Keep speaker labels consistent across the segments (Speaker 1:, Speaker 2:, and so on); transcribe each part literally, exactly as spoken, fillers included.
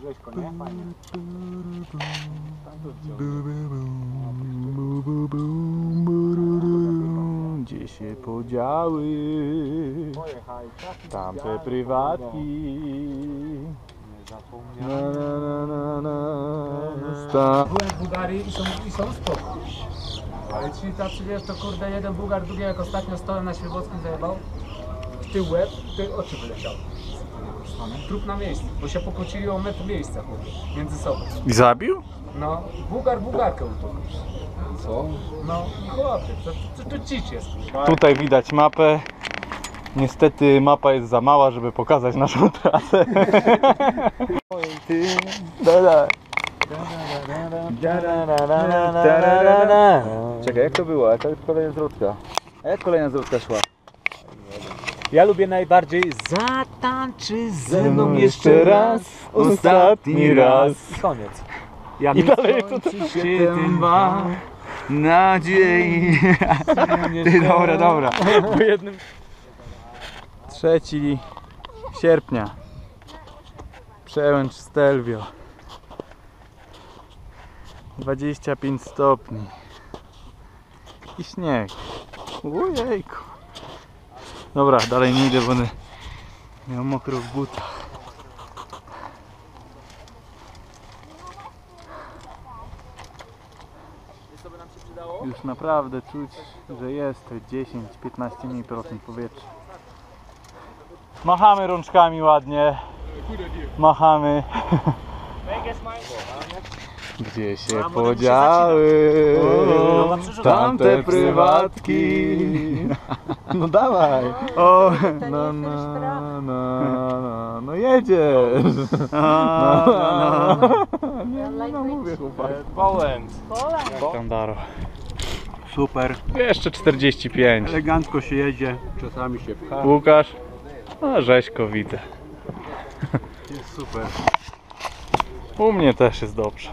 Speaker 1: Leśko, nie? Fajnie.
Speaker 2: Gdzie się podziały tamte prywatki? Na, na, na, na, na.
Speaker 1: Byłem w Bułgarii i są, i są spoko. Ale ci tacy, wiesz, to kurde, jeden Bułgar drugi jak ostatnio stołem na Świebockim zajebał w tył łeb, ty oczy wyleciały. Trup na miejscu, bo się pokłócili o metr miejsca między sobą.
Speaker 2: I zabił?
Speaker 1: No, Bułgar Bułgarkę utopił.
Speaker 3: Co?
Speaker 1: No, chłopie, to, to, to dziś jest.
Speaker 2: Tutaj widać mapę. Niestety mapa jest za mała, żeby pokazać naszą trasę. Czekaj, jak to było? Jaka jest kolejna zwrotka? A jak kolejna zwrotka szła?
Speaker 3: Ja lubię najbardziej zatańczy ze
Speaker 2: Ze
Speaker 3: mną
Speaker 2: mną
Speaker 3: jeszcze raz, ostatni raz. I koniec. Ja
Speaker 2: I dalej to to
Speaker 3: się tym ma.
Speaker 2: nadziei. Ty, dobra, dobra. Po jednym... trzeciego sierpnia. Przełęcz Stelvio. dwadzieścia pięć stopni. I śnieg. Ojejku. Dobra, dalej nie idę, bo będę miał mokro w butach. Już naprawdę czuć, że jest dziesięć do piętnastu procent powietrza. Machamy rączkami ładnie. Machamy. Gdzie się podziały tamte prywatki? No dawaj. O, no, no, no, no, no jedziesz. No, no, no. Nie, no mówię chłopak.
Speaker 3: Poland.
Speaker 2: Jak tam Daro?
Speaker 3: Super.
Speaker 2: Jeszcze czterdzieści pięć.
Speaker 3: Elegancko się jedzie, czasami się pcha.
Speaker 2: Łukasz? A rzeźko widzę.
Speaker 3: Jest super.
Speaker 2: U mnie też jest dobrze.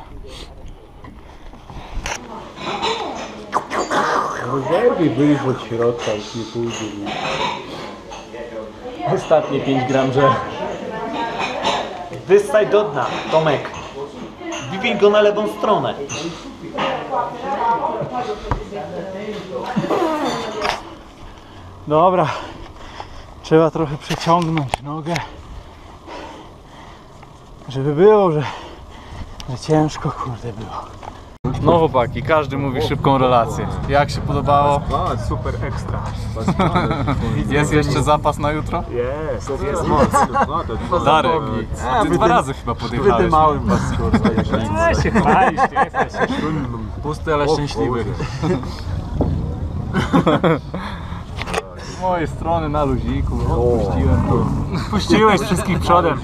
Speaker 3: Rozerwij, wyjść od środka, już nie pójdzie. Ostatnie pięć gram, że... Wyssaj do dna, Tomek. Wywij go na lewą stronę.
Speaker 2: Dobra. Trzeba trochę przeciągnąć nogę. Żeby było, że, że ciężko kurde było. No chłopaki, każdy mówi szybką relację. Jak się podobało?
Speaker 3: O, super ekstra.
Speaker 2: Jest jeszcze zapas na jutro?
Speaker 3: Jest, jest moc. No,
Speaker 2: Darek, a ty dwa razy chyba podjechałeś.
Speaker 3: Wydymałem was, kurwa.
Speaker 1: A się chwalisz, nie?
Speaker 2: Pusty, ale szczęśliwy. Z mojej strony na luziku. Odpuściłem to.
Speaker 1: Puściłeś wszystkich przodem.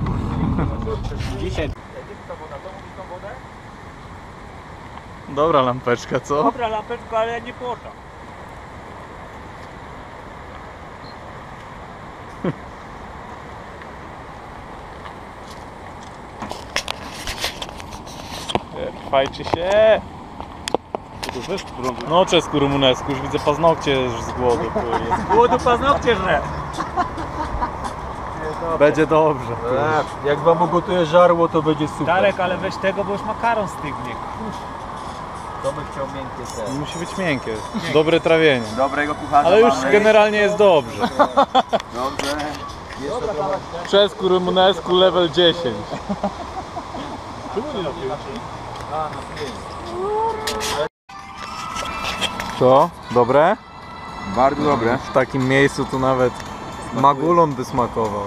Speaker 2: Dobra lampeczka, co?
Speaker 1: Dobra lampeczka, ale nie płota.
Speaker 2: Trwajcie się! No czesku rumunesku, już widzę paznokcie z głodu.
Speaker 1: Z głodu paznokcie żre.
Speaker 2: Będzie dobrze.
Speaker 3: Jak wam ugotuję żarło, to będzie super.
Speaker 1: Darek, ale weź tego, bo już makaron stygnie.
Speaker 3: To by chciał miękkie ser.
Speaker 2: Musi być miękkie. Dobre trawienie.
Speaker 3: Dobrego kucharza.
Speaker 2: Ale już
Speaker 3: mamy.
Speaker 2: generalnie jest dobrze.
Speaker 3: Dobrze. Jeszcze trochę.
Speaker 2: Czesku rumunesku level dziesięć. Co? Dobre?
Speaker 3: Bardzo dobre.
Speaker 2: W takim miejscu to nawet magulon by smakował.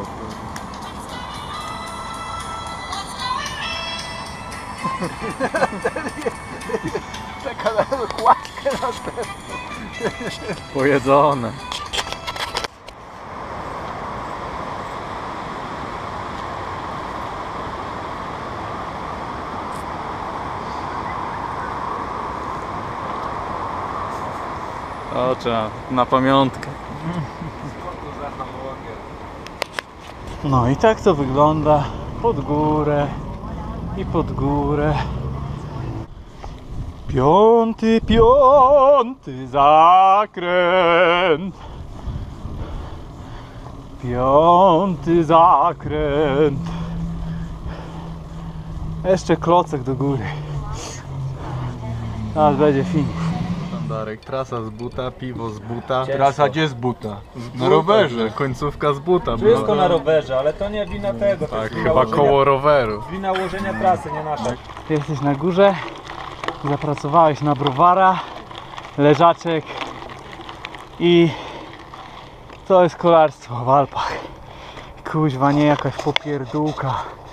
Speaker 3: Czeka na kładkę następną.
Speaker 2: Pojedzone. O, trzeba na pamiątkę. No i tak to wygląda pod górę i pod górę. Piąty, piąty zakręt. Piąty zakręt. Jeszcze klocek do góry. Teraz będzie finish.
Speaker 4: Darek, trasa z buta, piwo z buta.
Speaker 3: Ciężko.
Speaker 4: Trasa gdzie z buta? Na rowerze, końcówka z buta
Speaker 3: Wszystko
Speaker 4: była.
Speaker 3: na rowerze, ale to nie wina tego. To
Speaker 4: Tak,
Speaker 3: jest wina
Speaker 4: chyba
Speaker 3: ułożenia-
Speaker 4: koło roweru.
Speaker 3: Wina ułożenia trasy, nie nasza.
Speaker 2: Ty jesteś na górze, zapracowałeś na browara, leżaczek i to jest kolarstwo w Alpach. Kuźwa, nie jakaś popierdółka.